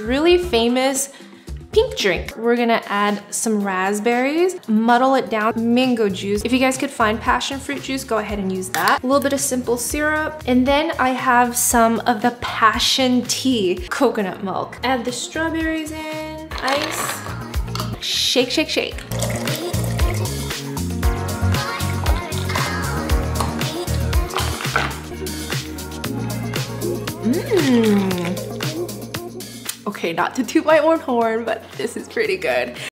really famous pink drink. We're gonna add some raspberries, muddle it down, mango juice. If you guys could find passion fruit juice, go ahead and use that. A little bit of simple syrup. And then I have some of the passion tea, coconut milk. Add the strawberries in, ice. Shake, shake, shake. Okay, not to toot my own horn, but this is pretty good.